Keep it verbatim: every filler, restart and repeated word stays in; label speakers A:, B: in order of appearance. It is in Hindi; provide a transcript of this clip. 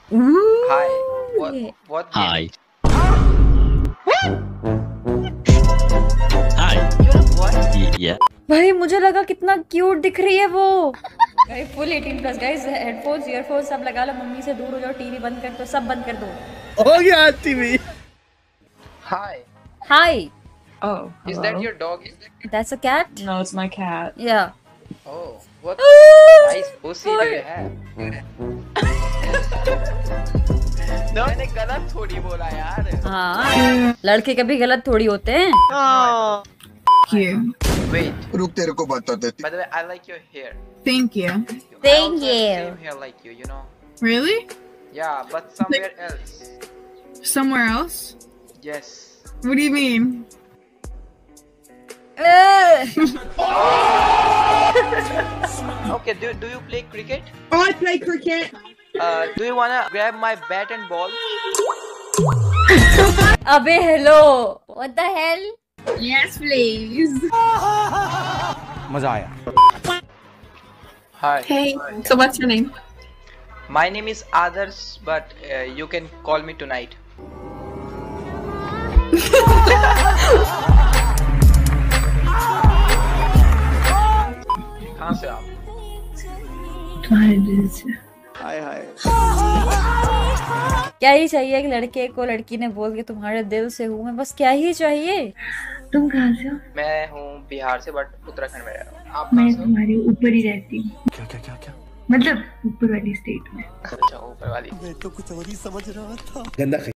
A: Hi. What? What?
B: Hi.
A: What?
B: Hi.
A: You know what?
B: Y- yeah.
C: भाई मुझे लगा कितना क्यूट दिख रही है वो। भाई full eighteen plus guys, headphones earphones सब लगा लो, मम्मी से दूर हो जाओ, टीवी बंद कर दो, सब बंद कर दो।
D: हो गया TV.
A: Hi.
C: Hi.
E: Oh,
A: Is
E: hello?
A: that your dog? Is that...
C: that's a cat.
E: No, it's my cat.
C: या
A: Oh, what nice pussy do you have? No, मैंने गलत थोड़ी बोला यार।
C: हाँ, लड़के कभी गलत थोड़ी होते हैं।
E: Cute.
A: Wait.
F: रुक तेरे को बता देती।
A: By the way, I like your hair.
E: Thank you.
A: I
C: Thank
A: also have
C: you.
A: Same hair like you, you know.
E: Really?
A: Yeah, but somewhere else.
E: Somewhere else?
A: Yes.
E: What do you mean?
A: Okay. Do do you play cricket?
E: Oh, I play cricket.
A: Uh, do you wanna grab my bat and ball?
C: अबे hello, what the hell?
E: Yes, please.
D: मजा आया।
A: Hi.
E: Hey, so what's your name?
A: My name is Adarsh, but uh, you can call me tonight. कहाँ से आप?
D: हाय हाय।
C: क्या ही चाहिए एक लड़के को, लड़की ने बोल के तुम्हारे दिल से हूँ मैं, बस क्या ही चाहिए।
G: तुम कहाँ से हो?
A: मैं हूँ बिहार से, बट उत्तराखंड में रह रहा हूँ। आप
G: मैं
A: कहाँ से हो?
G: तुम्हारे ऊपर ही रहती हूँ,
D: क्या क्या क्या क्या?
G: मतलब ऊपर वाली स्टेट में।
A: अच्छा, ऊपर वाली।
D: मैं तो कुछ और ही समझ रहा था। गंदा